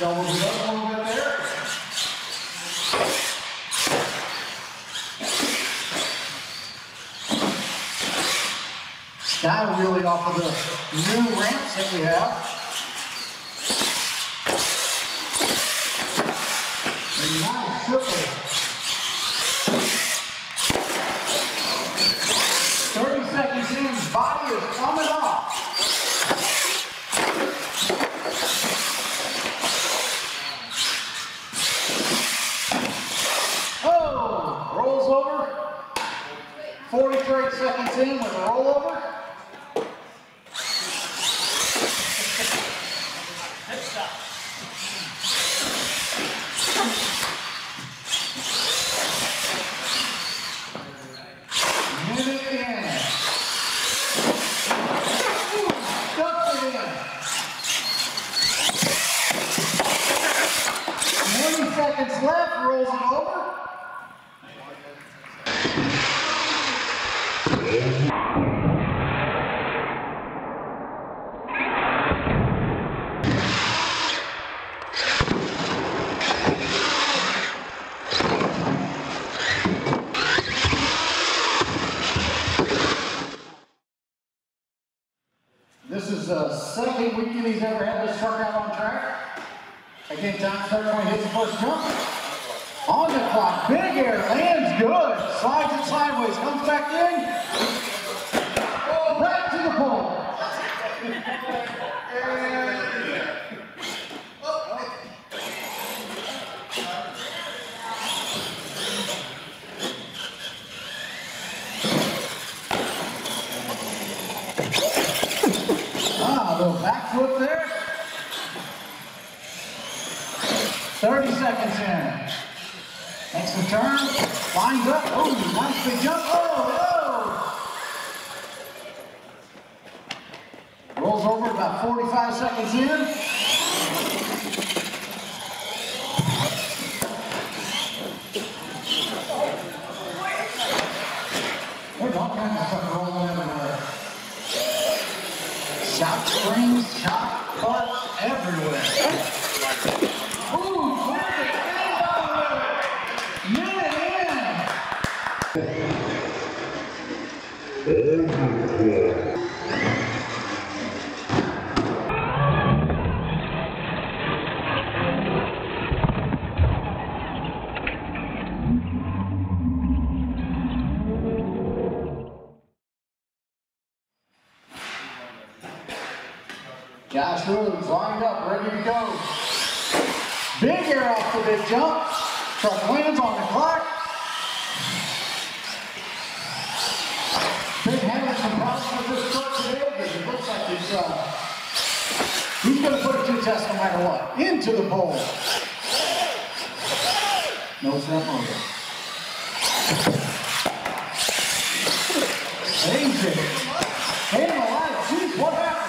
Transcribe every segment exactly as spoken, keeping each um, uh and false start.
Doubles it up a little bit there. Sky wheelie off of the new ramps that we have. A nice triple. thirty seconds in, body is coming off. Oh, rolls over. forty-three seconds in with a rollover. Seconds left, rolls it over. This is the second weekend he's ever had this truck out on track. Again, John Stark when he hits the first jump. On the clock, big air, lands good. Slides it sideways, comes back in. Back to the pole. Ah, a little back flip there. thirty seconds in. Makes the turn, lines up. Oh, nice big jump. Oh, oh! Rolls over about forty-five seconds in. There's all kinds of stuff rolling everywhere. Shock springs, shock butts everywhere. Josh Williams lined up, ready to go. Big air off the big jump. Truck lands on the clock. Big having some problems with this truck today, but it looks like he's, uh, he's going to put it to the test no matter what. Into the pole. No step over. Amazing. Came alive. Jeez, what happened?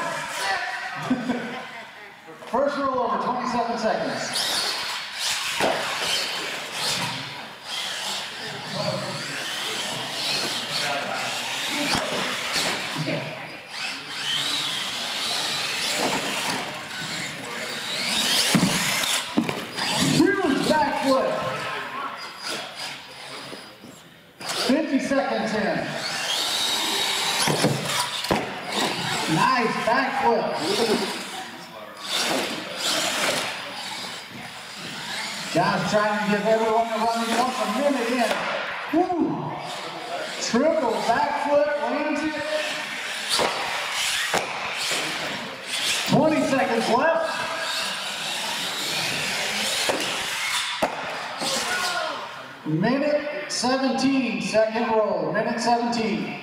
First roll over, twenty-seven seconds. Huge back flip. fifty seconds in. Nice back flip. John's trying to give everyone the run he wants a minute in. Woo! Triple backflip, lands it. twenty seconds left. Minute seventeen, second roll, minute seventeen.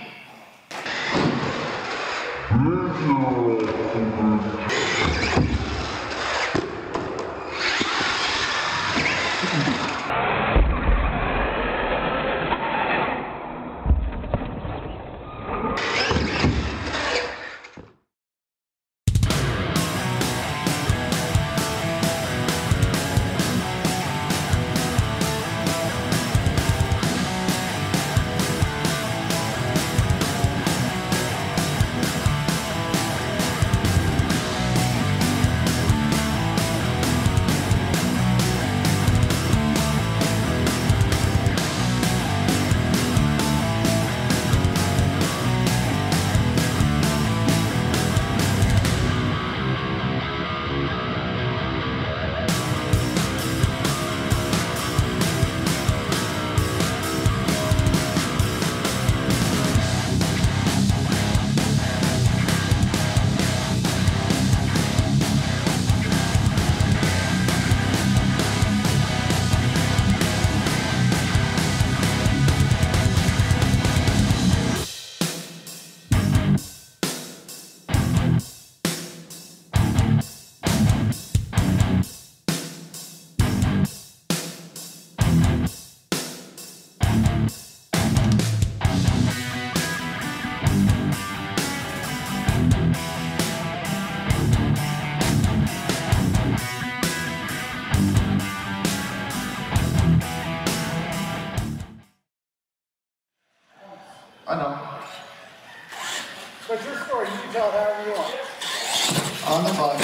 however you want. On the clock.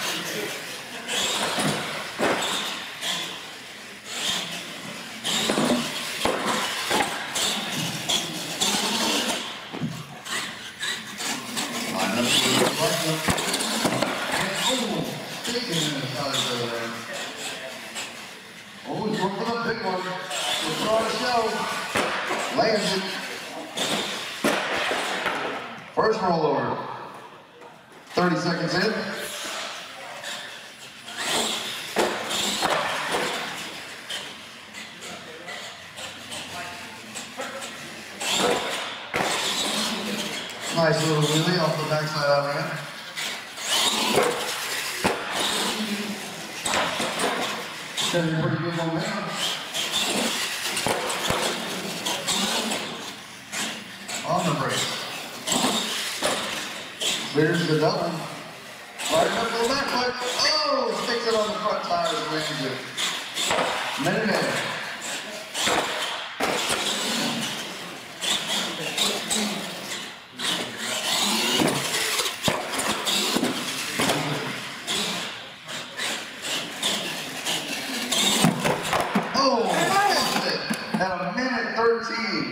Oh, he's going for the big one. We'll throw it a show. Lands it. First rollover. thirty seconds in. Nice little wheelie off the backside of that ramp. Setting pretty good momentum. On the brake. Clears the double. Right up to the back foot. Oh, sticks it on the front tires and lands it. Minute in. At a minute thirteen.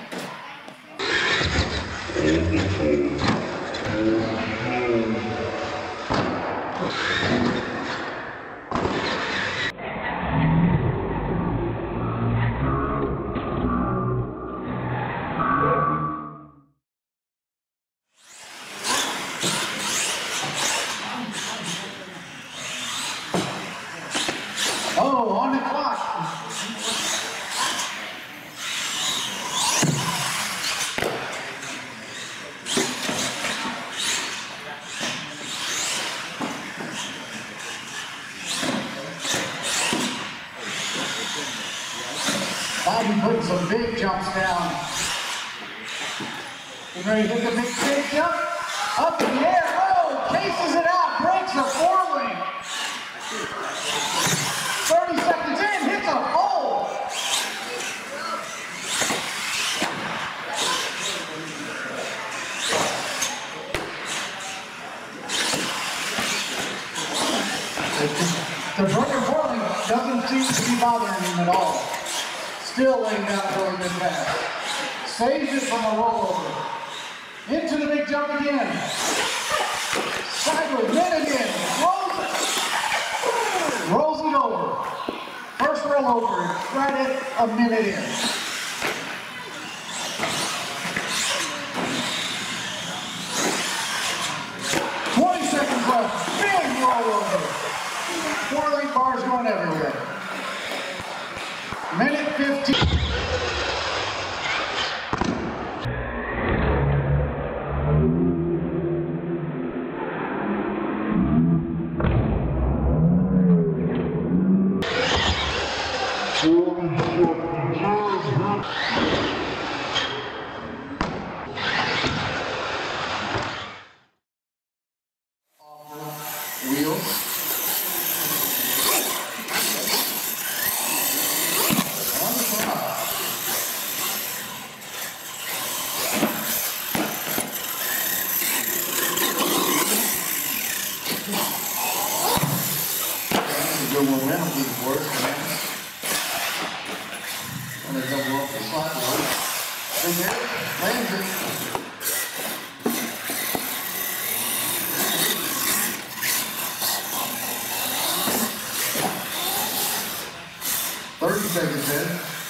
Oh, on the clock. Bobby putting some big jumps down. Getting ready to hit the big big jump. Up in the air. Oh, chases it out. Breaks a four wing. thirty seconds in. Hits a hole. The broken four wing doesn't seem to be bothering him at all. Still laying down a really good pass. Saves it from a rollover. Into the big jump again. Sideways, minute in. Rolls it. Rolls it over. First rollover, right at a minute in. twenty seconds left. Big rollover. Four link bars going everywhere. Minute fifteen. Wheels. Good momentum with the board. And they double off the slot board. And there, lands it. thirty seconds in.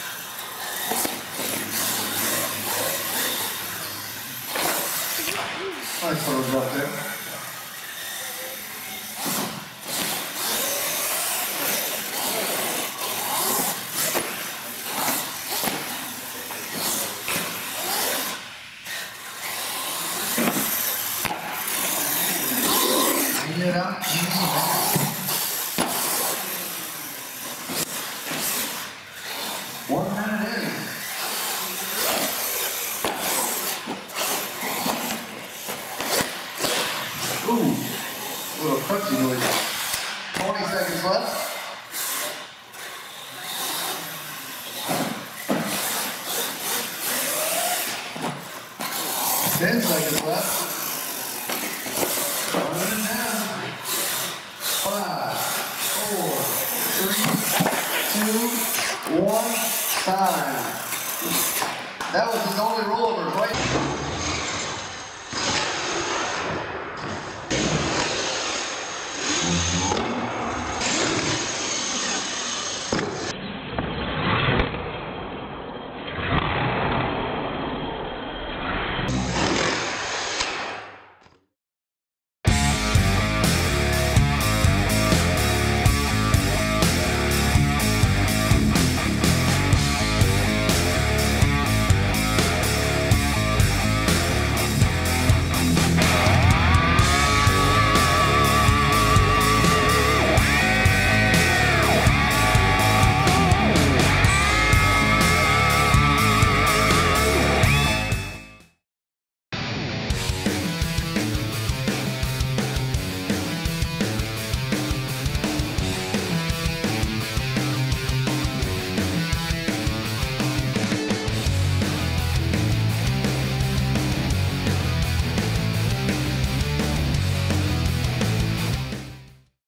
Nice little drop there. It out. One minute in. Ooh, a little crunchy noise. twenty seconds left. ten seconds left. Time. That was his only